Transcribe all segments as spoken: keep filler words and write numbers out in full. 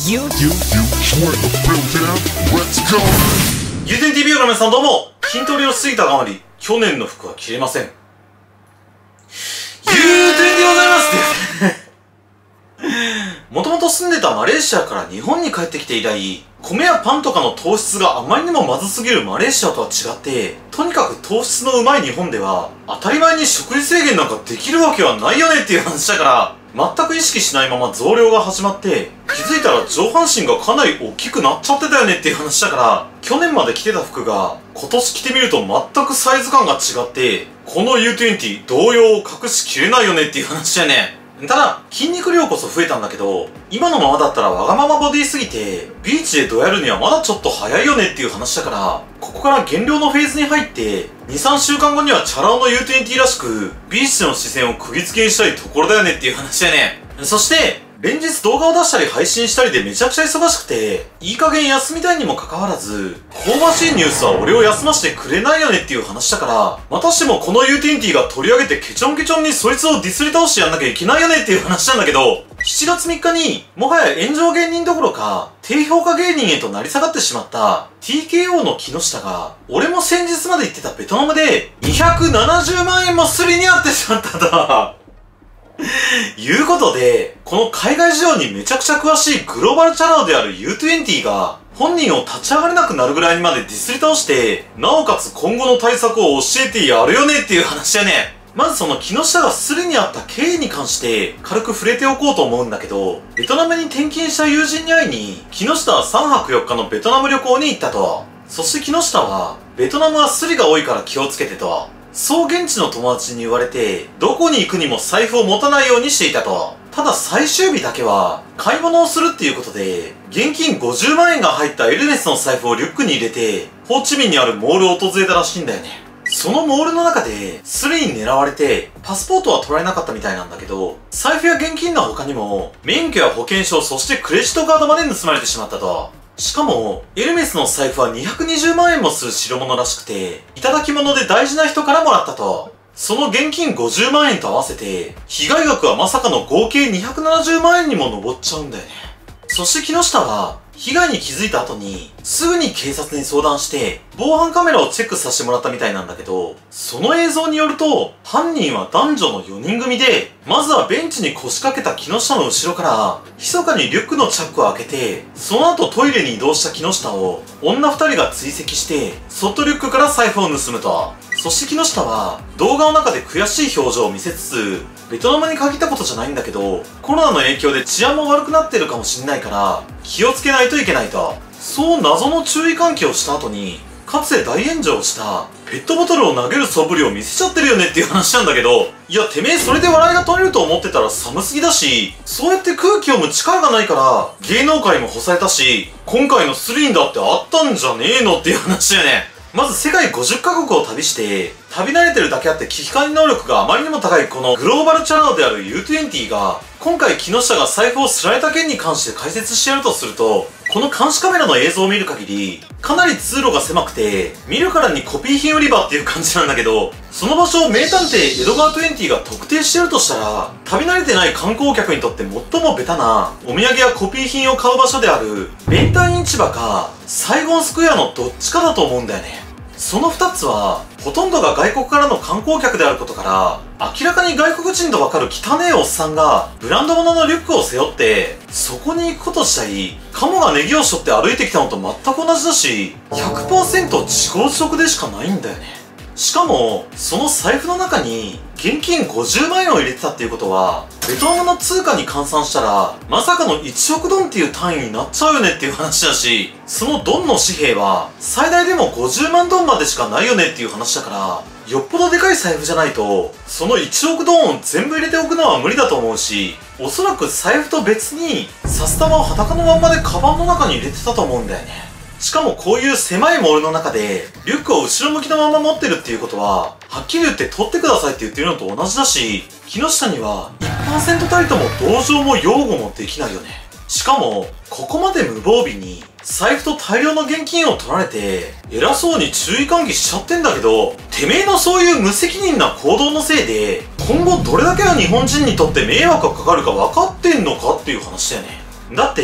You, you, you, ゆうてん ティーブイ の皆さんどうも、筋トレをしすぎたがまり、去年の服は着れません。ゆうてんでございますもともと住んでたマレーシアから日本に帰ってきて以来、米やパンとかの糖質があまりにもまずすぎるマレーシアとは違って、とにかく糖質のうまい日本では、当たり前に食事制限なんかできるわけはないよねっていう話だから、全く意識しないまま増量が始まって、気づいたら上半身がかなり大きくなっちゃってたよねっていう話だから、去年まで着てた服が今年着てみると全くサイズ感が違って、この ユートゥエンティー 動揺を隠しきれないよねっていう話だよね。ただ、筋肉量こそ増えたんだけど、今のままだったらわがままボディすぎて、ビーチでどやるにはまだちょっと早いよねっていう話だから、ここから減量のフェーズに入って、に、さんしゅうかんごにはチャラ男の ユートゥエンティー らしく、ビーチでの視線を釘付けにしたいところだよねっていう話だよね。そして、連日動画を出したり配信したりでめちゃくちゃ忙しくて、いい加減休みたいにもかかわらず、香ばしいニュースは俺を休ませてくれないよねっていう話だから、またしてもこの ユートゥエンティー が取り上げてケチョンケチョンにそいつをディスり倒してやんなきゃいけないよねっていう話なんだけど、しちがつみっかに、もはや炎上芸人どころか、低評価芸人へとなり下がってしまった ティーケーオー の木下が、俺も先日まで言ってたベトナムでにひゃくななじゅうまんえんもすりにあってしまったと。いうことで、この海外事情にめちゃくちゃ詳しいグローバルチャラ男である ユートゥエンティー が、本人を立ち上がれなくなるぐらいにまでディスり倒して、なおかつ今後の対策を教えてやるよねっていう話だね。まずその木下がスリにあった経緯に関して軽く触れておこうと思うんだけど、ベトナムに転勤した友人に会いに、木下はさんはくよっかのベトナム旅行に行ったと。そして木下は、ベトナムはスリが多いから気をつけてと。そう現地の友達に言われて、どこに行くにも財布を持たないようにしていたと。ただ最終日だけは、買い物をするっていうことで、現金ごじゅうまんえんが入ったエルメスの財布をリュックに入れて、ホーチミンにあるモールを訪れたらしいんだよね。そのモールの中で、スリに狙われて、パスポートは取られなかったみたいなんだけど、財布や現金の他にも、免許や保険証、そしてクレジットカードまで盗まれてしまったと。しかも、エルメスの財布はにひゃくにじゅうまんえんもする代物らしくて、いただき物で大事な人からもらったと。その現金ごじゅうまんえんと合わせて、被害額はまさかの合計にひゃくななじゅうまんえんにも上っちゃうんだよね。そして木下は、被害に気づいた後に、すぐに警察に相談して、防犯カメラをチェックさせてもらったみたいなんだけど、その映像によると、犯人は男女のよにん組で、まずはベンチに腰掛けた木下の後ろから、密かにリュックのチャックを開けて、その後トイレに移動した木下を、女二人が追跡して、そっとリュックから財布を盗むと。そして木下は、動画の中で悔しい表情を見せつつ、ベトナムに限ったことじゃないんだけど、コロナの影響で治安も悪くなってるかもしんないから、気をつけないといけないと。そう謎の注意喚起をした後に、かつて大炎上したペットボトルを投げる素振りを見せちゃってるよねっていう話なんだけど、いやてめえそれで笑いが取れると思ってたら寒すぎだし、そうやって空気を読む力がないから芸能界も干されたし、今回のスリーンだってあったんじゃねえのっていう話だよね。まず世界ごじゅっかこくを旅して、旅慣れてるだけあって危機管理能力があまりにも高いこのグローバルチャラ男である ユートゥエンティー が、今回木下が財布をすられた件に関して解説してやるとすると、この監視カメラの映像を見る限り、かなり通路が狭くて、見るからにコピー品売り場っていう感じなんだけど、その場所を名探偵エドガー・トゥエンティーが特定してるとしたら、旅慣れてない観光客にとって最もベタな、お土産やコピー品を買う場所である、ベンタイン市場か、サイゴンスクエアのどっちかだと思うんだよね。その二つは、ほとんどが外国からの観光客であることから、明らかに外国人とわかる汚ねえおっさんが、ブランド物のリュックを背負って、そこに行くこと自体、カモがネギを背負って歩いてきたのと全く同じだし、ひゃくパーセント 自業自得でしかないんだよね。しかも、その財布の中に、現金ごじゅうまんえんを入れてたっていうことは、ベトナムの通貨に換算したら、まさかのいちおくドンっていう単位になっちゃうよねっていう話だし、そのドンの紙幣は、最大でもごじゅうまんドンまでしかないよねっていう話だから、よっぽどでかい財布じゃないと、そのいちおくドンを全部入れておくのは無理だと思うし、おそらく財布と別に、札束を裸のまんまでカバンの中に入れてたと思うんだよね。しかもこういう狭いモールの中で、リュックを後ろ向きのまま持ってるっていうことは、はっきり言って取ってくださいって言ってるのと同じだし、木下には いちパーセント たりとも同情も擁護もできないよね。しかも、ここまで無防備に、財布と大量の現金を取られて、偉そうに注意喚起しちゃってんだけど、てめえのそういう無責任な行動のせいで、今後どれだけの日本人にとって迷惑がかかるか分かってんのかっていう話だよね。だって、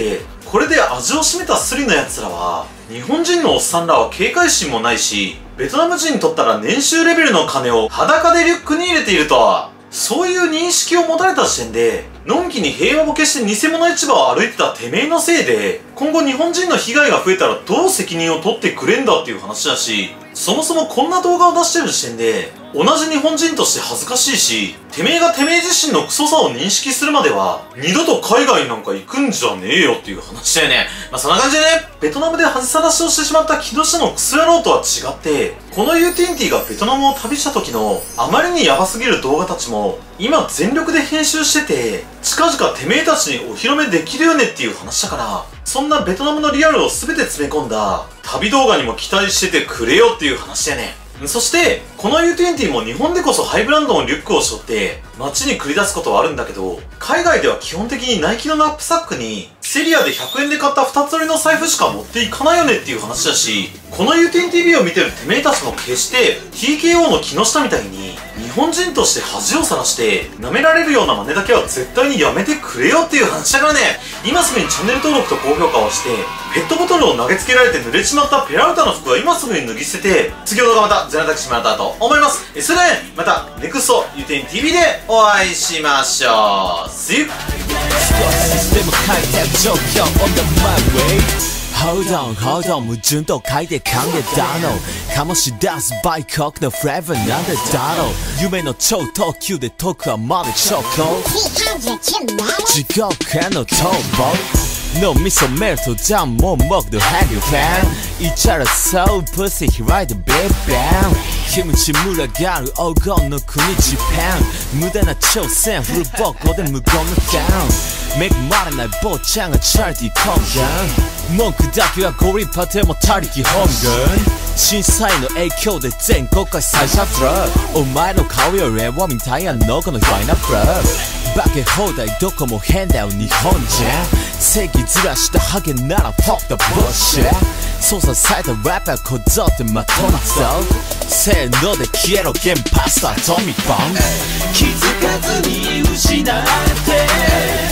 これで味を占めたスリの奴らは、日本人のおっさんらは警戒心もないし、ベトナム人にとったら年収レベルの金を裸でリュックに入れているとは、そういう認識を持たれた時点で、のんきに平和ボケして偽物市場を歩いてたてめえのせいで、今後日本人の被害が増えたらどう責任を取ってくれんだっていう話だし、そもそもこんな動画を出してる時点で、同じ日本人として恥ずかしいし、てめえがてめえ自身のクソさを認識するまでは、二度と海外なんか行くんじゃねえよっていう話だよね。まあそんな感じでね、ベトナムで恥さらしをしてしまった木下のクソ野郎とは違って、この ユーティーエヌティー がベトナムを旅した時のあまりにヤバすぎる動画たちも、今全力で編集してて、近々てめえたちにお披露目できるよねっていう話だから、そんなベトナムのリアルを全て詰め込んだ旅動画にも期待しててくれよっていう話だよね。そして、この ユーティーエヌティー も日本でこそハイブランドのリュックを背負って街に繰り出すことはあるんだけど、海外では基本的にナイキのナップサックにセリアでひゃくえんで買ったふたつ折りの財布しか持っていかないよねっていう話だし、この ユーティーエヌティービー を見てるてめえたちも決して ティーケーオー の木下みたいに日本人として恥をさらして舐められるような真似だけは絶対にやめてくれよっていう話だからね。今すぐにチャンネル登録と高評価をして、ペットボトルを投げつけられて濡れちまったペラウタの服は今すぐに脱ぎ捨てて、次の動画また全裸でしてもらったと思います。えそれではね、またネクスト ユーティーエヌティービー でお会いしましょう。See you! Hold on, hold on 矛盾と書いて考えたの醸し出す売国のフレーバーなんでだろう。夢の超特急で遠くはまで直行地獄への逃亡脳みそメルトダウン盲目のヘリファンイチャラそう pussy 開いてビッバンキムチ群がる黄金の国ジパン無駄な挑戦フルボコで無言のダウン恵まれない坊ちゃんがチャリティー懇願文句だけはゴリパテも他力本願震災の影響で全国開催者フラッお前の顔よりはみたいなのこのファイナフラッ化け放題どこも変だよ日本じゃ正義ずらしたハゲなら fuck the bullshit 操作されたラッパーこぞってまとめぞせーので消えろゲンパスタトミフォン気づかずに失って